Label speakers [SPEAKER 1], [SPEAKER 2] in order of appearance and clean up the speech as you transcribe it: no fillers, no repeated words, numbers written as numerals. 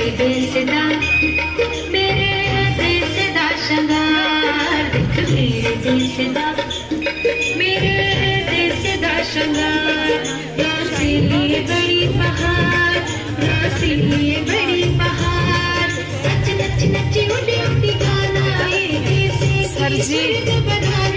[SPEAKER 1] देश दा मेरे देश दा शंगार देख मेरे देश दा मेरे देश दा शंगार रसीली बड़ी पहाड़ रसीली बड़ी पहाड़ नच नच नच उड़ी उड़ी गाना ए देश की